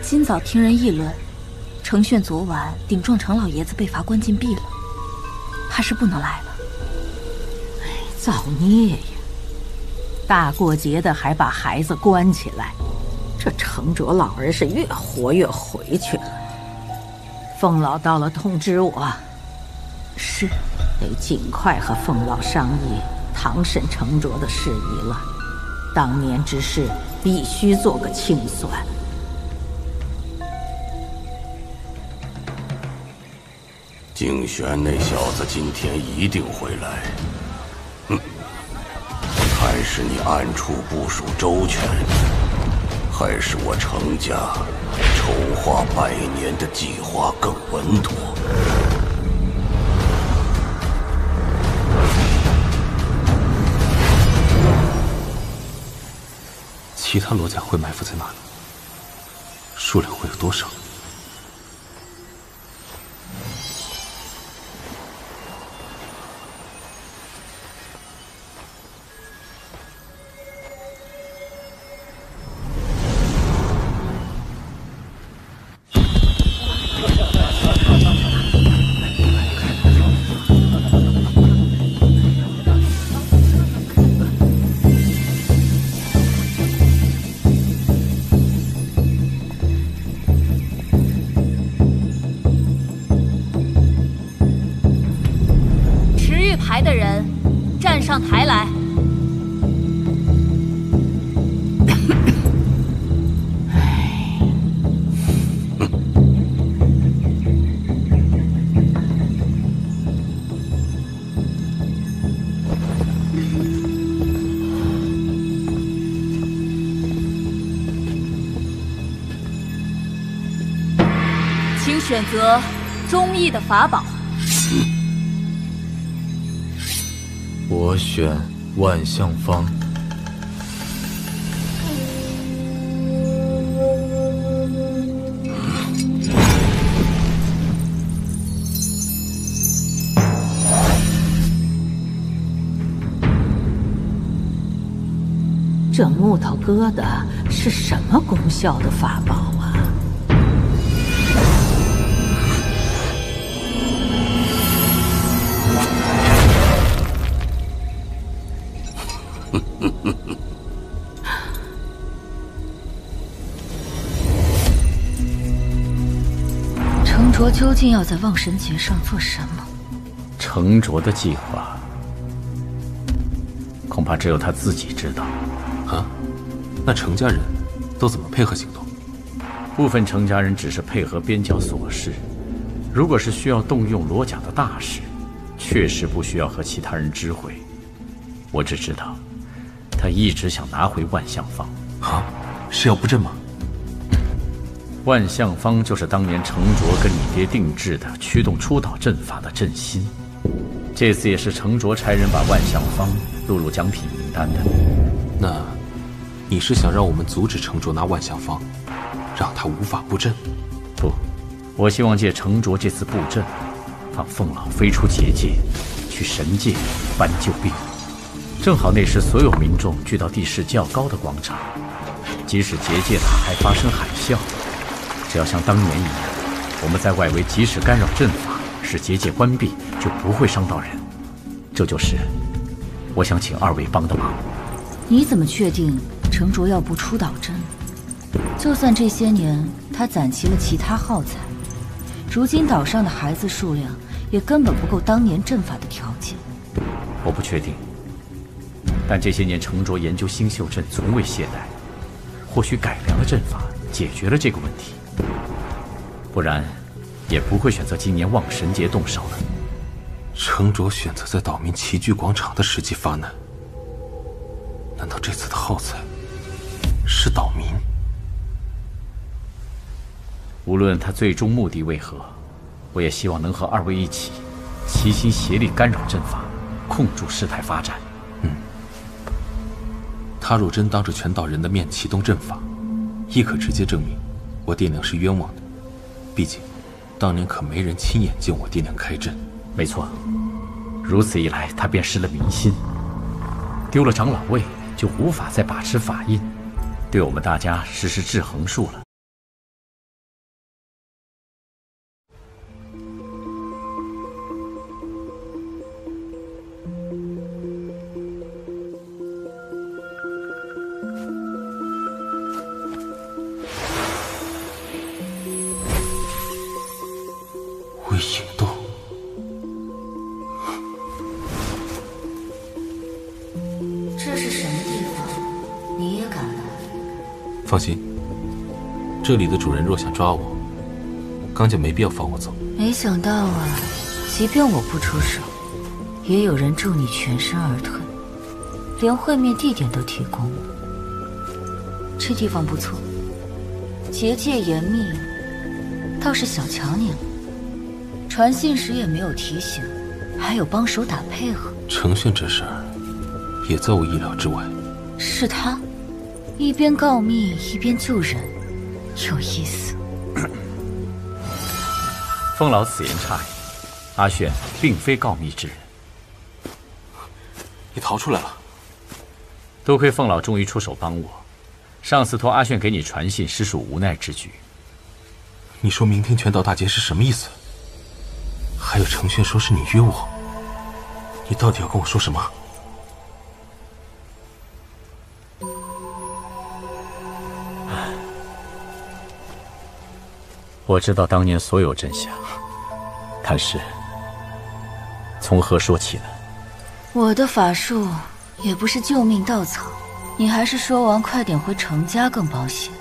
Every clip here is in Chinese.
今早听人议论，程炫昨晚顶撞程老爷子被罚关禁闭了，怕是不能来了。 造孽呀！大过节的还把孩子关起来，这程卓老儿是越活越回去了。凤老到了通知我， 是， 得尽快和凤老商议堂审程卓的事宜了。当年之事必须做个清算。 竞选那小子今天一定会来。哼，看是你暗处部署周全，还是我程家筹划100年的计划更稳妥？ 其他罗家会埋伏在哪里？数量会有多少？ 台的人站上台来。请选择中意的法宝。 我选万象方。 这木头疙瘩是什么功效的法宝啊？ 程卓究竟要在望神节上做什么？ 程卓的计划，恐怕只有他自己知道。 啊？那程家人都怎么配合行动？ 部分程家人只是配合边疆琐事，如果是需要动用罗甲的大事，确实不需要和其他人知会。我只知道，他一直想拿回万象方。 啊？是要布阵吗？ 万象方就是当年程卓跟你爹定制的驱动出岛阵法的阵心，这次也是程卓差人把万象方录入奖品名单的。 那，你是想让我们阻止程卓拿万象方，让他无法布阵？ 不，我希望借程卓这次布阵，放凤老飞出结界，去神界搬救兵。正好那时所有民众聚到地势较高的广场，即使结界塔还发生海啸，只要像当年一样，我们在外围及时干扰阵法，使结界关闭，就不会伤到人。这就是我想请二位帮的忙。 你怎么确定程卓要布出岛阵？就算这些年他攒齐了其他耗材，如今岛上的孩子数量也根本不够当年阵法的条件。 我不确定，但这些年程卓研究星宿阵从未懈怠，或许改良了阵法，解决了这个问题，不然也不会选择今年望神节动手了。 程卓选择在岛民齐聚广场的时机发难，难道这次的耗材是岛民？ 无论他最终目的为何，我也希望能和二位一起，齐心协力干扰阵法，控住事态发展。 他若真当着全岛人的面启动阵法，亦可直接证明我爹娘是冤枉的。毕竟，当年可没人亲眼见我爹娘开阵。 没错，如此一来，他便失了民心，丢了长老位，就无法再把持法印，对我们大家实施制衡术了。 放心，这里的主人若想抓我，刚就没必要放我走。 没想到啊，即便我不出手，也有人助你全身而退，连会面地点都提供了。这地方不错，结界严密，倒是小瞧你了。传信时也没有提醒，还有帮手打配合。 程轩这事儿也在我意料之外。 是他一边告密一边救人，有意思。 风老此言差矣，阿炫并非告密之人。 你逃出来了， 多亏凤老终于出手帮我，上次托阿炫给你传信，实属无奈之举。 你说明天拳道大捷是什么意思？还有程轩说是你约我，你到底要跟我说什么？ 我知道当年所有真相，但是从何说起呢？ 我的法术也不是救命稻草，你还是说完快点回程家更保险。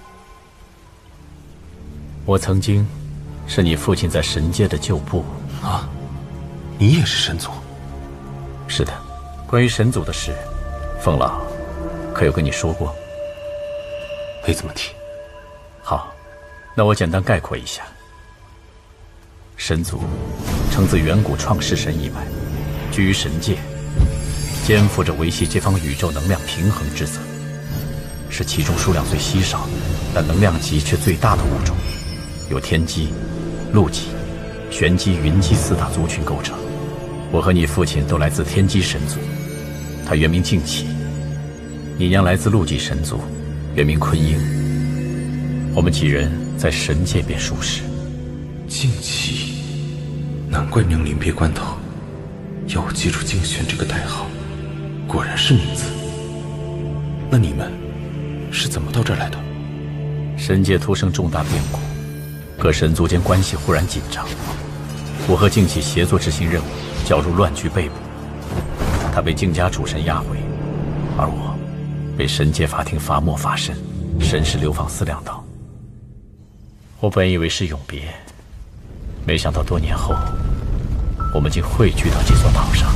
我曾经是你父亲在神界的旧部啊，你也是神族？ 是的，关于神族的事，凤老可有跟你说过？ 没怎么提。 好，那我简单概括一下。神族承自远古创世神以外，居于神界，肩负着维系这方宇宙能量平衡之责，是其中数量最稀少但能量级却最大的物种，由天机、陆机、玄机、云机4大族群构成。我和你父亲都来自天机神族，他原名静气；你娘来自陆机神族，原名昆英。我们几人在神界便熟识。 静气，难怪娘临别关头要我记住静轩这个代号，果然是名字。那你们是怎么到这儿来的？ 神界突生重大变故，各神族间关系忽然紧张，我和静气协作执行任务，搅入乱局被捕。他被静家主神押回，而我被神界法庭罚没罚身，神识流放4两岛。我本以为是永别，没想到多年后，我们竟汇聚到这座岛上。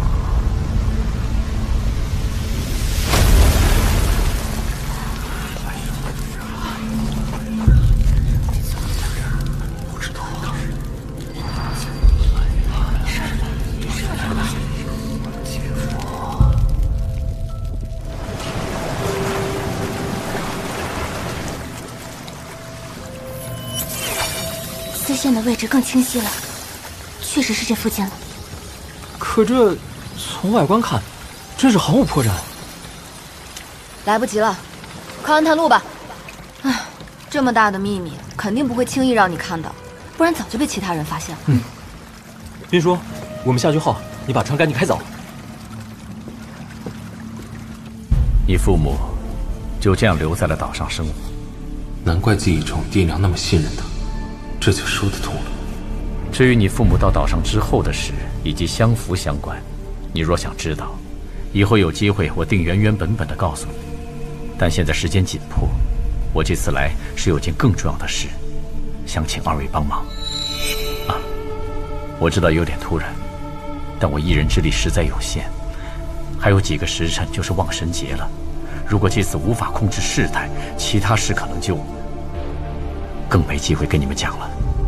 丝线的位置更清晰了，确实是这附近了。 可这从外观看，真是毫无破绽。 来不及了，快按探路吧。唉，这么大的秘密，肯定不会轻易让你看到，不然早就被其他人发现了。 斌叔，我们下句后，你把船赶紧开走。 你父母就这样留在了岛上生活， 难怪记忆中爹娘那么信任他，这就说得通了。 至于你父母到岛上之后的事，以及相符相关，你若想知道，以后有机会我定原原本本的告诉你。但现在时间紧迫，我这次来是有件更重要的事，想请二位帮忙。啊，我知道有点突然，但我一人之力实在有限，还有几个时辰就是望神节了。如果这次无法控制事态，其他事可能就更没机会跟你们讲了。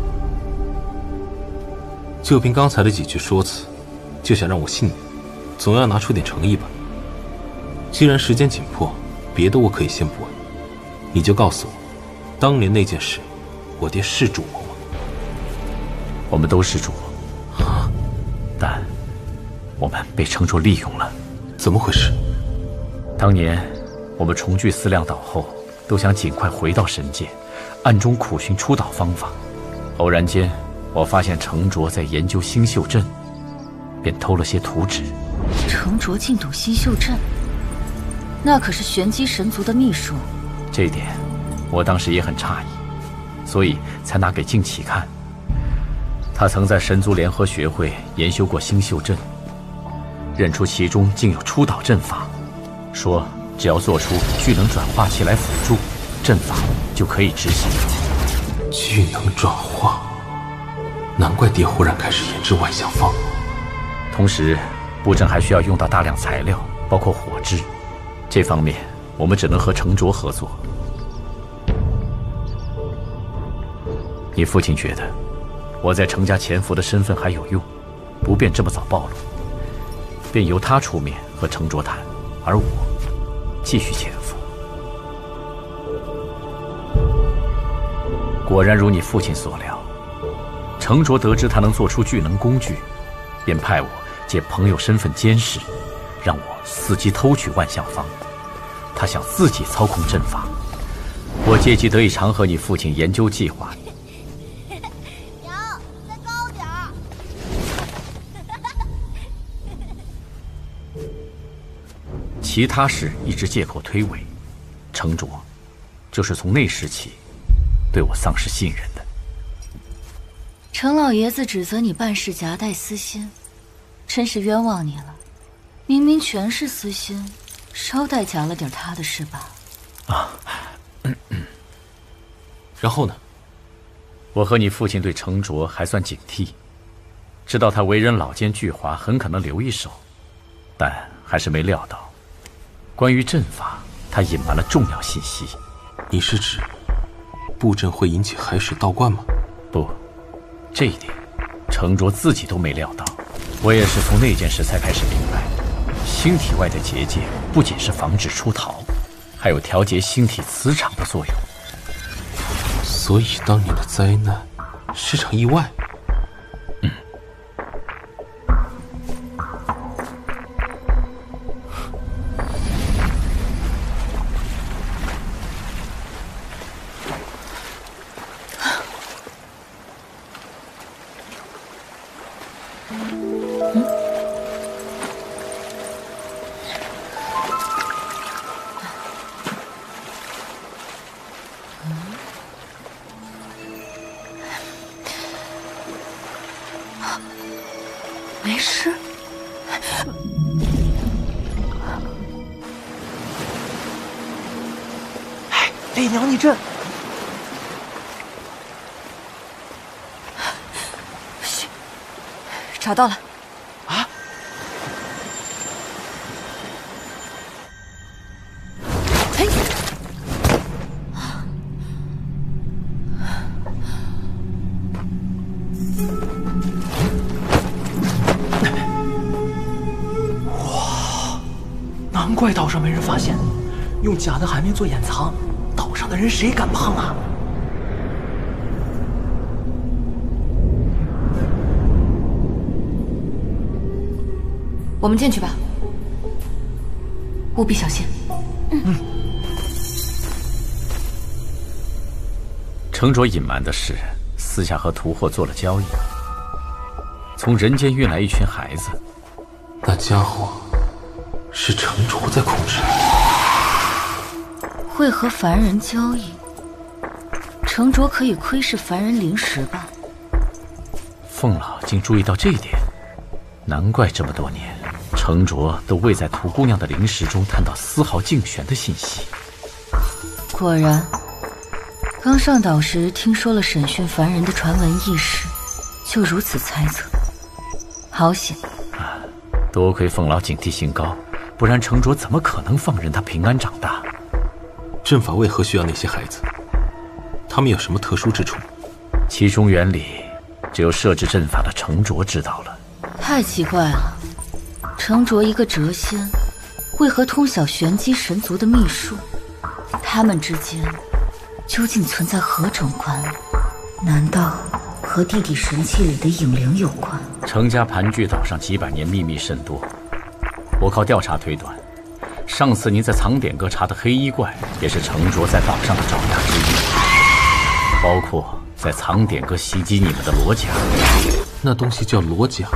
就凭刚才的几句说辞，就想让我信你，总要拿出点诚意吧。既然时间紧迫，别的我可以先不问，你就告诉我，当年那件事，我爹是主谋吗？ 我们都是主谋，但我们被程卓利用了。 怎么回事？ 当年我们重聚4两岛后，都想尽快回到神界，暗中苦寻出岛方法。偶然间，我发现程卓在研究星宿阵，便偷了些图纸。 程卓竟懂星宿阵，那可是玄机神族的秘术。 这一点，我当时也很诧异，所以才拿给静启看。他曾在神族联合学会研修过星宿阵，认出其中竟有出岛阵法，说只要做出聚能转化器来辅助， 阵法就可以执行。 巨能转化，难怪爹忽然开始研制万象方。 同时，布阵还需要用到大量材料，包括火枝。这方面我们只能和程卓合作。你父亲觉得我在程家潜伏的身份还有用，不便这么早暴露，便由他出面和程卓谈，而我继续潜伏。果然如你父亲所料，程卓得知他能做出巨能工具，便派我借朋友身份监视，让我伺机偷取万象方。他想自己操控阵法，我借机得以常和你父亲研究计划。 娘，再高点儿。 其他事一直借口推诿，程卓就是从那时起对我丧失信任的。 程老爷子指责你办事夹带私心，真是冤枉你了。明明全是私心，捎带夹了点他的事吧？ 然后呢？ 我和你父亲对程卓还算警惕，知道他为人老奸巨猾，很可能留一手，但还是没料到，关于阵法，他隐瞒了重要信息。 你是指布阵会引起海水倒灌吗？ 不，这一点程卓自己都没料到。我也是从那件事才开始明白，星体外的结界不仅是防止出逃，还有调节星体磁场的作用。 所以当年的灾难是场意外。 没事。 哎，媚娘你这…… 嘘，找到了。 啊！ 嘿！ 难怪岛上没人发现，用假的海绵做掩藏，岛上的人谁敢碰啊？ 我们进去吧，务必小心。 程卓隐瞒的是，私下和屠获做了交易，从人间运来一群孩子。 那家伙是程卓在控制。 会和凡人交易，程卓可以窥视凡人灵石吧？ 凤老竟注意到这一点，难怪这么多年，程卓都未在屠姑娘的灵石中探到丝毫竞选的信息。 果然，刚上岛时听说了审讯凡人的传闻轶事，就如此猜测。好险！ 多亏凤老警惕性高，不然程卓怎么可能放任他平安长大？ 阵法为何需要那些孩子？他们有什么特殊之处？ 其中原理，只有设置阵法的程卓知道了。 太奇怪了，程卓一个谪仙，为何通晓玄机神族的秘术？他们之间究竟存在何种关联？难道和地底神器里的影灵有关？ 程家盘踞岛上几百年，秘密甚多。我靠调查推断，上次您在藏典阁查的黑衣怪，也是程卓在岛上的爪牙之一，包括在藏典阁袭击你们的罗甲。 那东西叫罗甲？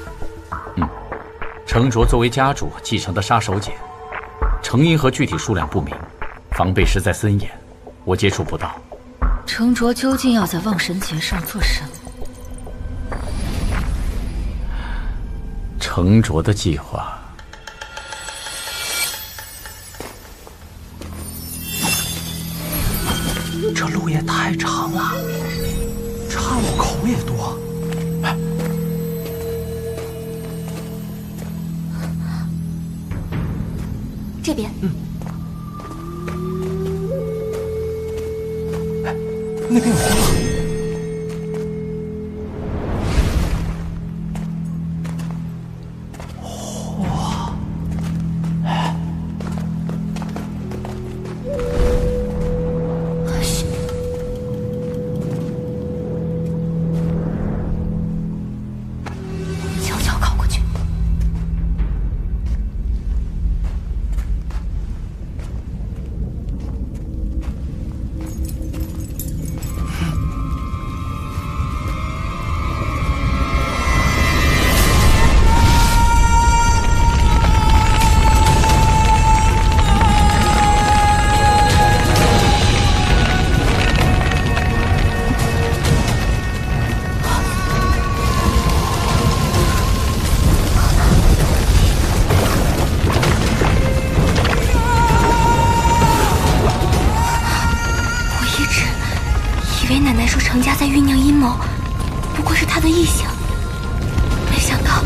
程卓作为家主继承的杀手锏，成因和具体数量不明，防备实在森严，我接触不到。 程卓究竟要在望神节上做什么？ 程卓的计划， 这路也太长了，岔路口也多。哎， 这边。 哎，那边有灯了。 程家在酝酿阴谋，不过是他的臆想。没想到，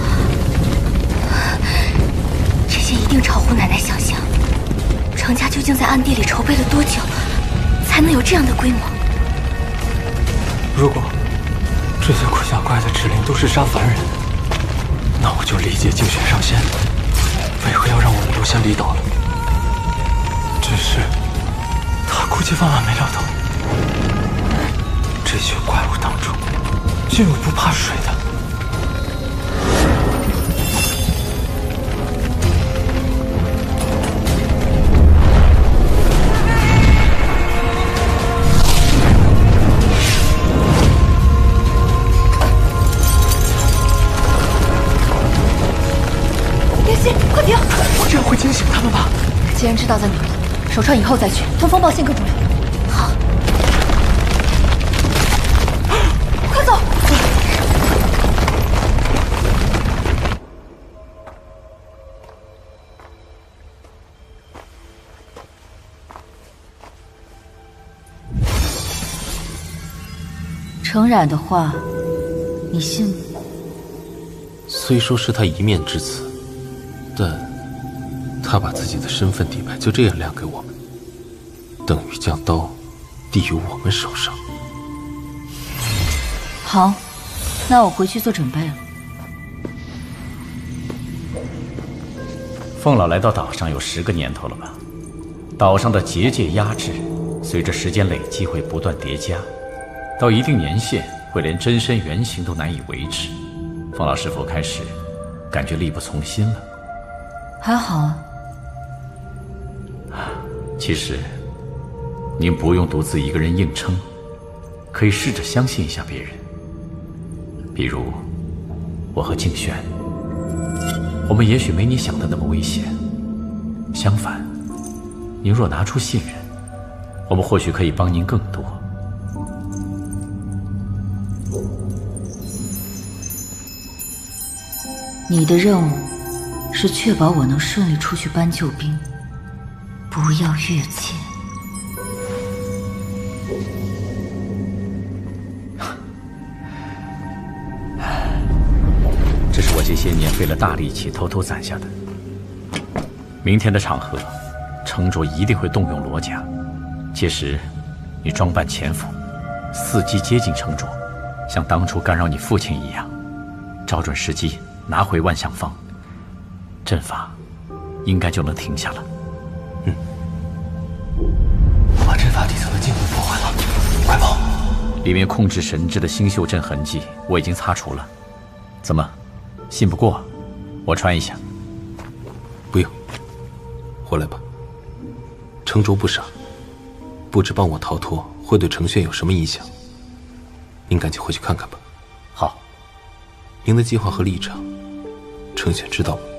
这些一定超乎奶奶想象。程家究竟在暗地里筹备了多久，才能有这样的规模？ 如果这些鬼小怪的指令都是杀凡人，那我就理解竞选上仙为何要让我们留下离岛了。只是他估计万万没料到，这群怪物当中竟有不怕水的。 林夕，快停！ 我这样会惊醒他们吧？ 既然知道在哪里，守川以后再去，通风报信更重要。 好， 快走！程冉的话，你信吗？ 虽说是他一面之词，但他把自己的身份底牌就这样亮给我们，等于将刀递于我们手上。 好，那我回去做准备了。 凤老来到岛上有10个年头了吧？岛上的结界压制，随着时间累积会不断叠加，到一定年限会连真身原形都难以维持。凤老是否开始感觉力不从心了？ 还好啊。 其实，您不用独自一个人硬撑，可以试着相信一下别人。比如，我和静轩，我们也许没你想的那么危险。相反，您若拿出信任，我们或许可以帮您更多。 你的任务是确保我能顺利出去搬救兵，不要越界。 这是我这些年费了大力气偷偷攒下的。明天的场合，程卓一定会动用罗家，届时你装扮潜伏，伺机接近程卓，像当初干扰你父亲一样，找准时机拿回万象坊，阵法应该就能停下了。 我把阵法底层的禁锢破坏了，快跑！ 里面控制神之的星宿阵痕迹我已经擦除了。怎么，信不过？我穿一下。 不用，回来吧。程卓不傻，不知帮我逃脱会对程轩有什么影响。您赶紧回去看看吧。 好。 您的计划和立场，程轩知道吗？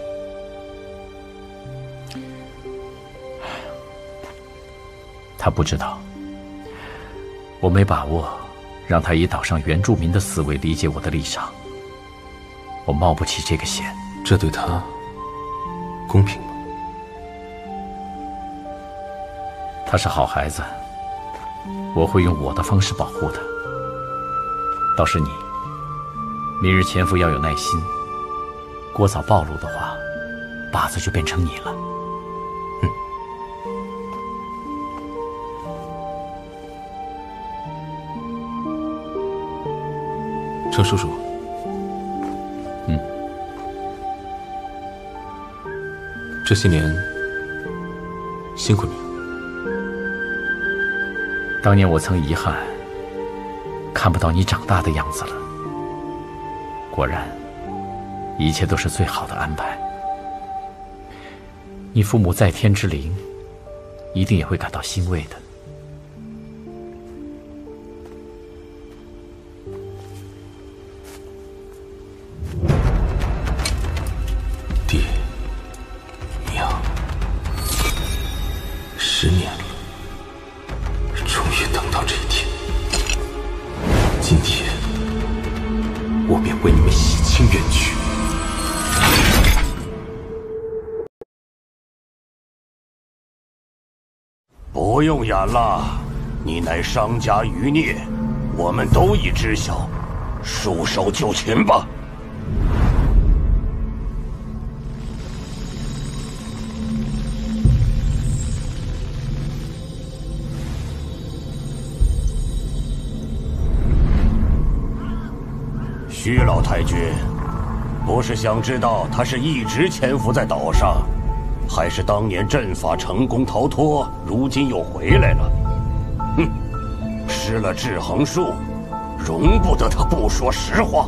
他不知道，我没把握让他以岛上原住民的思维理解我的立场，我冒不起这个险。 这对他公平吗？ 他是好孩子， 我会用我的方式保护他。倒是你，明日潜伏要有耐心，过早暴露的话，靶子就变成你了。 程叔叔，这些年辛苦你了。 当年我曾遗憾看不到你长大的样子了，果然，一切都是最好的安排。你父母在天之灵，一定也会感到欣慰的。 爹娘，10年了，终于等到这一天。今天，我便为你们洗清冤屈。 不用演了，你乃商家余孽，我们都已知晓，束手就擒吧。徐老太君，不是想知道他是一直潜伏在岛上，还是当年阵法成功逃脱，如今又回来了？哼，失了制衡术，容不得他不说实话。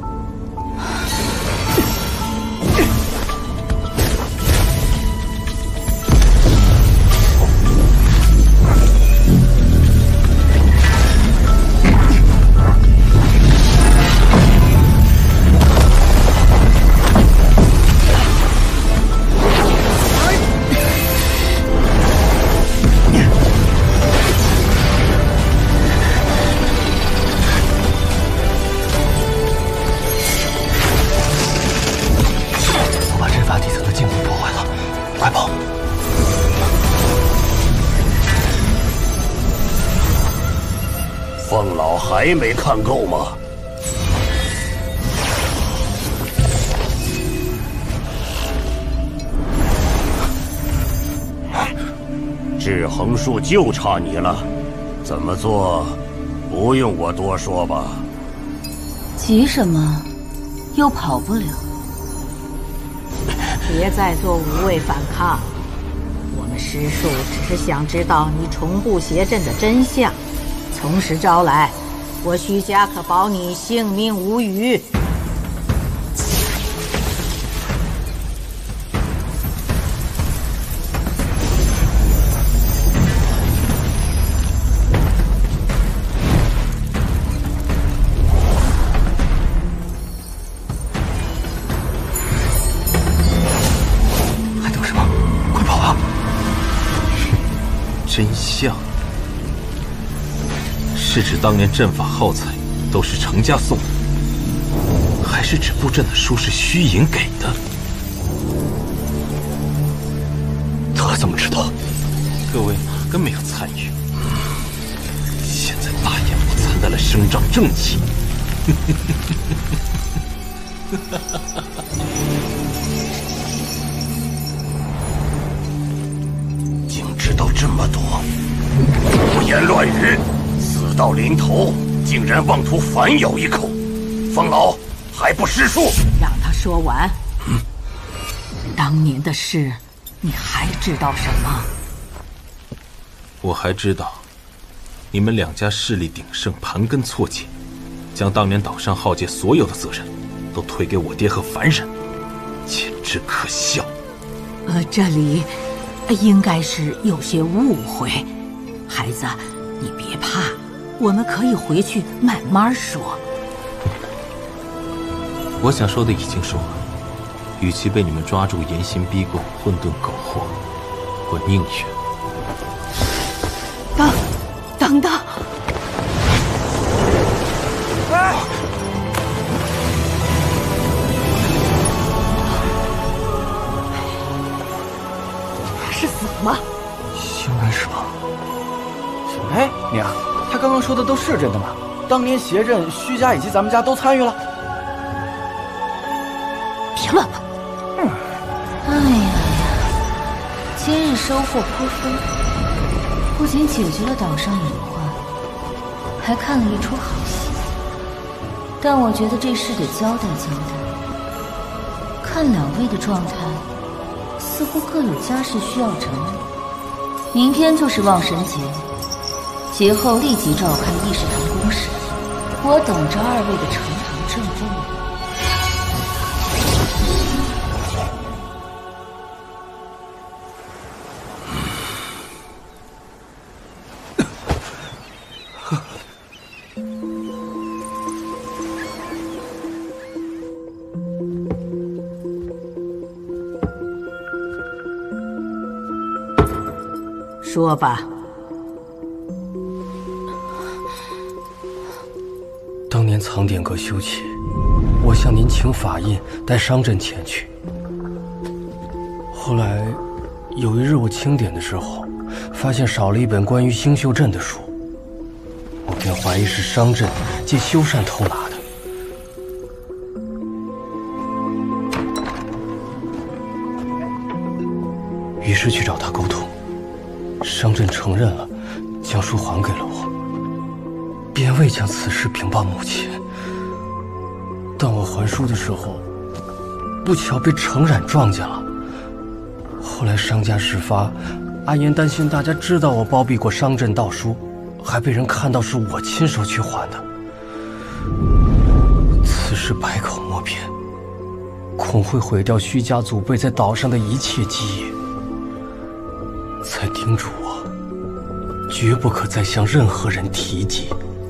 凤老还没看够吗？制衡术就差你了，怎么做，不用我多说吧？ 急什么？又跑不了。 别再做无谓反抗，我们师叔只是想知道你重布邪阵的真相。从实招来，我徐家可保你性命无虞。 还等什么？快跑啊！ 真相。是指当年阵法耗材都是程家送的，还是指布阵的书是虚影给的？ 他怎么知道？ 各位哪个没有参与？现在大言不惭的来声张正气， 竟知道这么多，胡言乱语！死到临头，竟然妄图反咬一口，方老还不识数？ 让他说完。当年的事，你还知道什么？ 我还知道，你们两家势力鼎盛，盘根错节，将当年岛上浩劫所有的责任都推给我爹和凡人，简直可笑。 这里应该是有些误会，孩子，你别怕。我们可以回去慢慢说。 我想说的已经说了，与其被你们抓住严刑逼供、混沌苟活，我宁愿…… 等等！他是死了吗？ 应该是吧。 哎，娘，他刚刚说的都是真的吗？当年邪阵，虚家以及咱们家都参与了。 别乱了。 哎呀，今日收获颇丰，不仅解决了岛上隐患，还看了一出好戏。但我觉得这事得交代交代。看两位的状态，似乎各有家事需要整理。明天就是望神节，节后立即召开议事堂公事，我等着二位的呈堂证供。 说吧。 当年藏典阁修葺，我向您请法印，带商镇前去。后来有一日我清点的时候，发现少了一本关于星宿阵的书，我便怀疑是商镇借修缮偷拿的。于是去找他沟通。商镇承认了，将书还给了我，便未将此事禀报母亲。当我还书的时候，不巧被程冉撞见了。后来商家事发，阿言担心大家知道我包庇过商镇盗书，还被人看到是我亲手去还的。此事百口莫辩，恐会毁掉虚家祖辈在岛上的一切基业。才叮嘱我，绝不可再向任何人提及。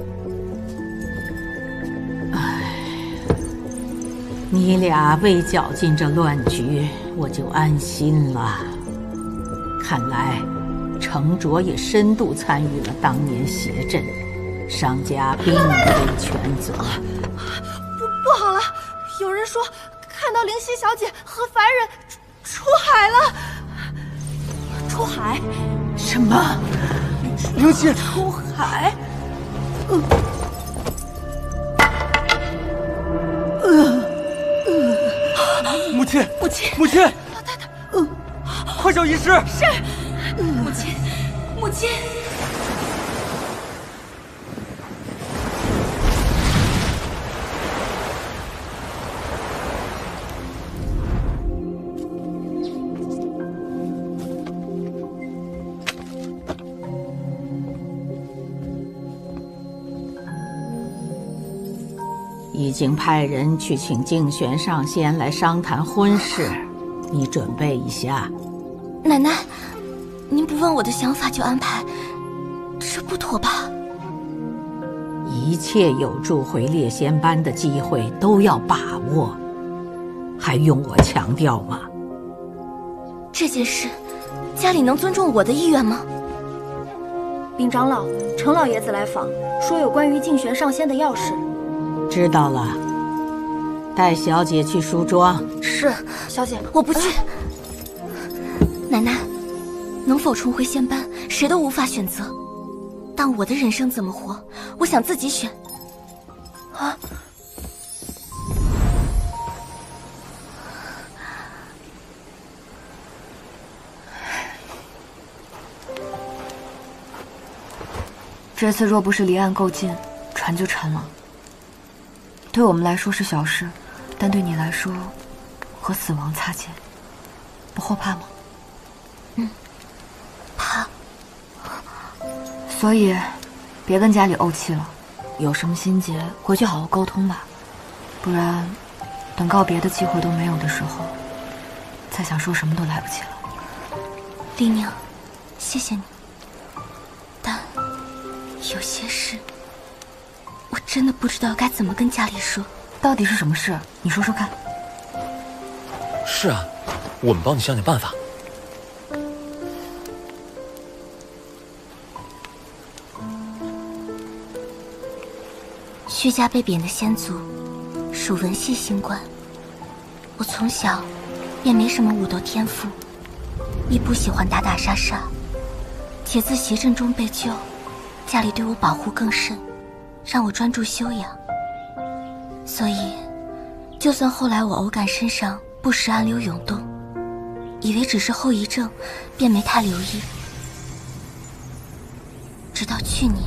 你俩未搅进这乱局，我就安心了。看来程卓也深度参与了当年邪阵，商家并非全责。 不好了，有人说看到灵犀小姐和凡人出海了。出海？ 什么？ 灵犀出海？ 母亲， 母亲， 母亲， 老太太， 快叫医师！ 是，母亲，母亲。 已经派人去请竞选上仙来商谈婚事，你准备一下。 奶奶，您不问我的想法就安排，这不妥吧？ 一切有助回猎仙班的机会都要把握，还用我强调吗？ 这件事，家里能尊重我的意愿吗？ 禀长老，程老爷子来访，说有关于竞选上仙的要事。 知道了，带小姐去梳妆。 是，小姐， 我不去。奶奶，能否重回仙班，谁都无法选择。但我的人生怎么活，我想自己选。啊！ 这次若不是离岸够近，船就沉了。对我们来说是小事，但对你来说，和死亡擦肩，不后怕吗？ 怕。 所以，别跟家里怄气了，有什么心结回去好好沟通吧，不然，等告别的机会都没有的时候，再想说什么都来不及了。 丽宁，谢谢你，但有些事。我真的不知道该怎么跟家里说。 到底是什么事？你说说看。 是啊，我们帮你想想办法。 虚家被贬的仙族属文系星官，我从小便没什么武斗天赋，亦不喜欢打打杀杀。且自邪阵中被救， 家里对我保护更甚，让我专注修养。所以，就算后来我偶感身上不时暗流涌动，以为只是后遗症，便没太留意。直到去年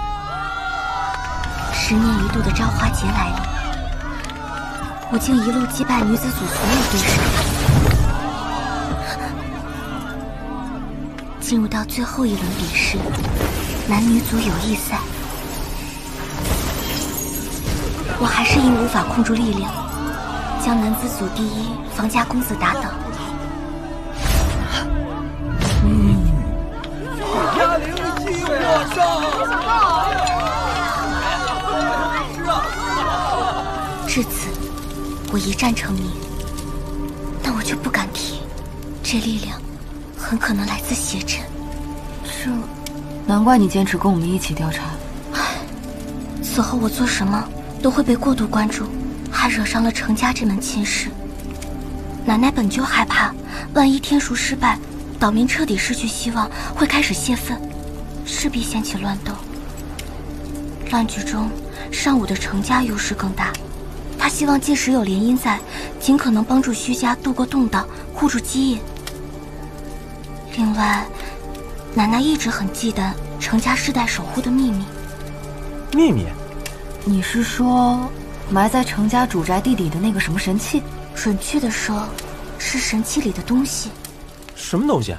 ，10年一度的朝花节来临，我竟一路击败女子组所有对手，进入到最后一轮比试——男女组友谊赛。我还是因无法控住力量，将男子组第一房家公子打倒。至此，我一战成名，但我却不敢提，这力量很可能来自邪阵。 这，难怪你坚持跟我们一起调查。 此后我做什么都会被过度关注，还惹上了程家这门亲事。奶奶本就害怕，万一天赎失败，岛民彻底失去希望，会开始泄愤，势必掀起乱斗。乱局中，尚武的程家优势更大。他希望届时有联姻在，尽可能帮助虚家度过动荡，护住基业。另外，奶奶一直很忌惮程家世代守护的秘密。 秘密？ 你是说埋在程家主宅地底的那个什么神器？ 准确的说，是神器里的东西。 什么东西？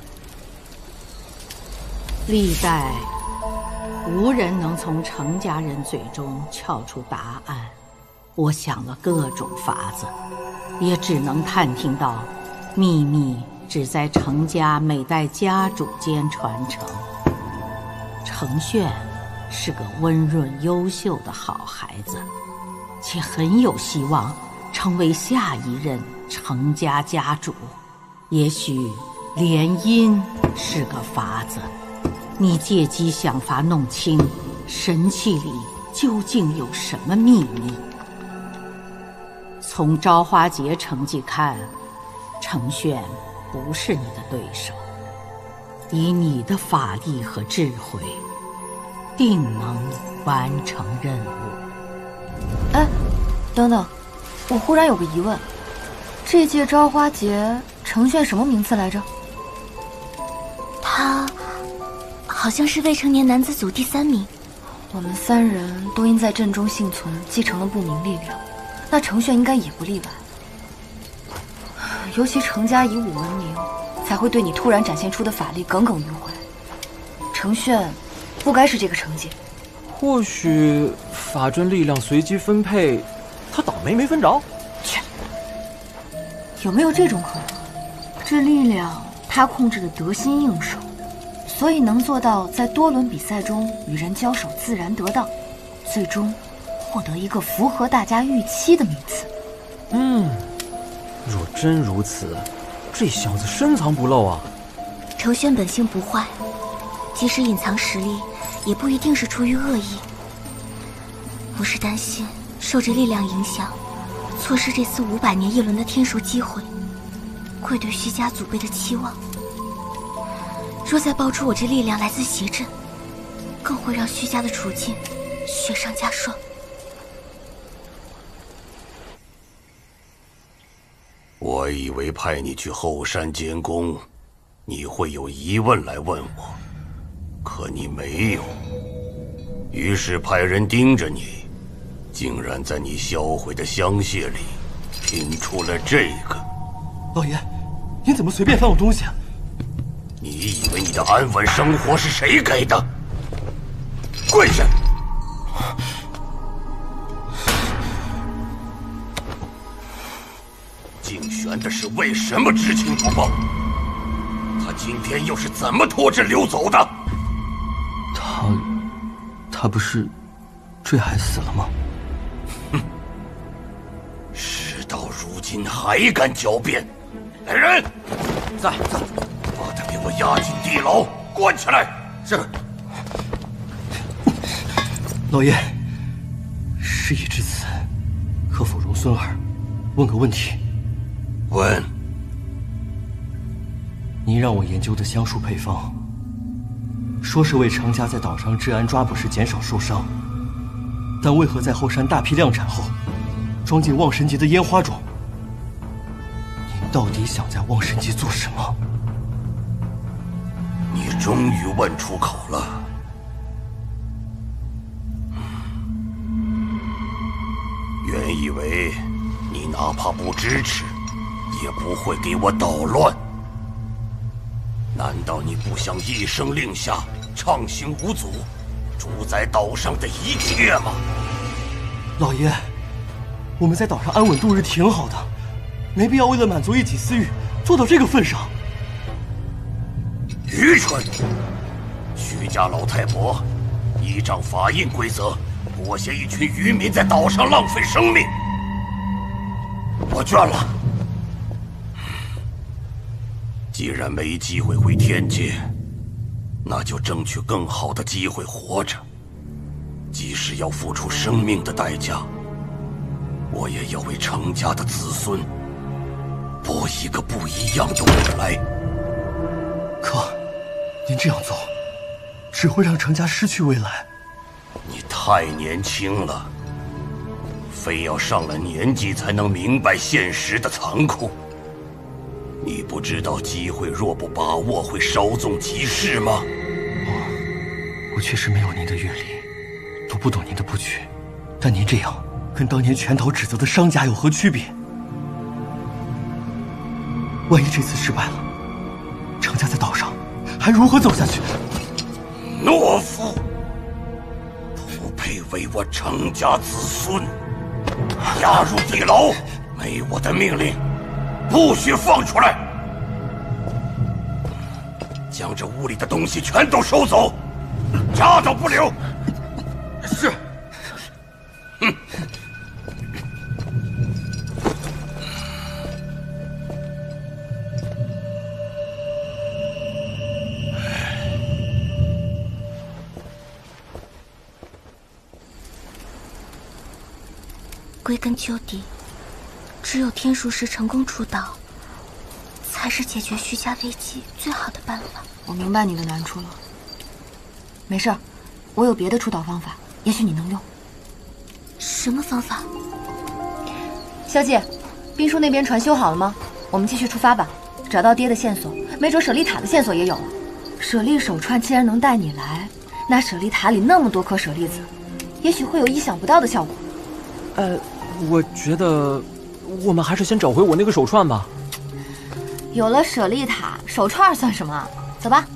历代无人能从程家人嘴中撬出答案。我想了各种法子，也只能探听到，秘密只在程家每代家主间传承。程炫是个温润优秀的好孩子，且很有希望成为下一任程家家主。也许联姻是个法子，你借机想法弄清神器里究竟有什么秘密。从朝花节成绩看，程炫不是你的对手，以你的法力和智慧，定能完成任务。 哎，等等，我忽然有个疑问，这届朝花节程炫什么名次来着？ 他好像是未成年男子组第3名。 我们3人都因在阵中幸存，继承了不明力量，那程炫应该也不例外。尤其程家以武闻名，才会对你突然展现出的法力耿耿于怀。程炫不该是这个成绩。 或许法阵力量随机分配，他倒霉没分着。 切，有没有这种可能？这力量他控制的得心应手，所以能做到在多轮比赛中与人交手自然得当，最终获得一个符合大家预期的名次。 若真如此，这小子深藏不露啊。 程轩本性不坏，即使隐藏实力，也不一定是出于恶意。我是担心受这力量影响，错失这次500年一轮的天赎机会，愧对虚家祖辈的期望。若再爆出我这力量来自邪阵，更会让虚家的处境雪上加霜。 我以为派你去后山监工，你会有疑问来问我，可你没有。于是派人盯着你，竟然在你销毁的香榭里拼出了这个。 老爷，您怎么随便翻我东西啊？ 你以为你的安稳生活是谁给的？跪下！竞选的是为什么知情不报？他今天又是怎么脱阵溜走的？ 他不是坠海死了吗？ 哼！事到如今还敢狡辩！来人， 在， 把他给我押进地牢，关起来！是。 老爷，事已至此，可否容孙儿问个问题？ 问。 您让我研究的香术配方， 说是为程家在岛上治安抓捕时减少受伤，但为何在后山大批量产后，装进望神节的烟花中？您到底想在望神节做什么？ 你终于问出口了。原以为你哪怕不支持，也不会给我捣乱。难道你不想一声令下，畅行无阻，主宰岛上的一切吗？ 老爷，我们在岛上安稳度日挺好的，没必要为了满足一己私欲，做到这个份上。 愚蠢！徐家老太婆依仗法印规则，裹挟一群渔民在岛上浪费生命，我倦了。既然没机会回天界，那就争取更好的机会活着。即使要付出生命的代价，我也要为程家的子孙搏一个不一样的未来。 可，您这样做，只会让程家失去未来。 你太年轻了，非要上了年纪才能明白现实的残酷。你不知道机会若不把握，会稍纵即逝吗？ 我确实没有您的阅历，都不懂您的布局，但您这样跟当年全岛指责的商家有何区别？万一这次失败了，程家在岛上还如何走下去？ 懦夫，不配为我程家子孙，押入地牢，没我的命令，不许放出来！将这屋里的东西全都收走，家都不留。 是。 哼。 归根究底，只有天数石成功出岛，才是解决徐家危机最好的办法。 我明白你的难处了。没事儿，我有别的出岛方法，也许你能用。 什么方法？ 小姐，兵叔那边船修好了吗？我们继续出发吧。找到爹的线索，没准舍利塔的线索也有了。舍利手串既然能带你来，那舍利塔里那么多颗舍利子，也许会有意想不到的效果。 我觉得我们还是先找回我那个手串吧。 有了舍利塔，手串算什么？走吧。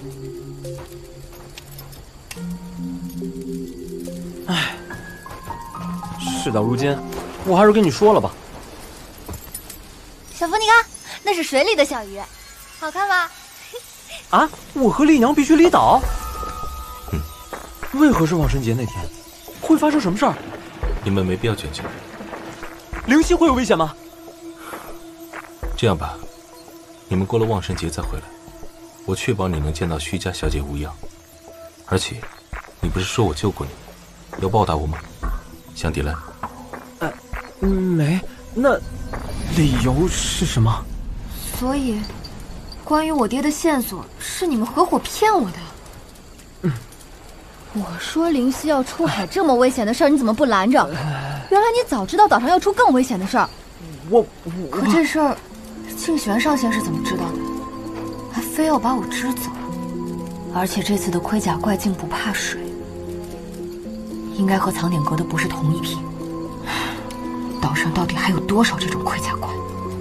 唉，事到如今，我还是跟你说了吧。 小福，你看，那是水里的小鱼，好看吧？ 啊，我和丽娘必须离岛。为何是万圣节那天？会发生什么事儿？ 你们没必要卷进来。 灵犀会有危险吗？ 这样吧，你们过了万圣节再回来，我确保你能见到徐家小姐无恙。而且，你不是说我救过你，要报答我吗？香迪兰。 没，那理由是什么？ 所以，关于我爹的线索是你们合伙骗我的。我说灵犀要出海这么危险的事儿，你怎么不拦着？原来你早知道岛上要出更危险的事儿。可这事儿，庆玄上仙是怎么知道的？还非要把我支走。而且这次的盔甲怪竟不怕水，应该和藏典阁的不是同一批。岛上到底还有多少这种盔甲怪？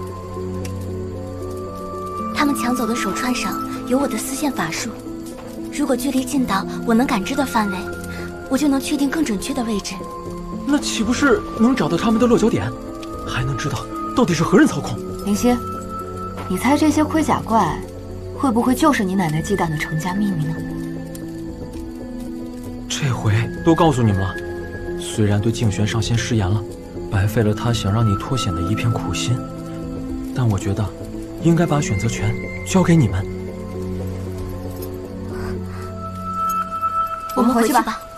他们抢走的手串上有我的丝线法术，如果距离近到我能感知的范围，我就能确定更准确的位置。 那岂不是能找到他们的落脚点，还能知道到底是何人操控？ 灵犀，你猜这些盔甲怪会不会就是你奶奶忌惮的程家秘密呢？ 这回都告诉你们了，虽然对静玄上仙失言了，白费了他想让你脱险的一片苦心，但我觉得应该把选择权交给你们。 我们回去吧。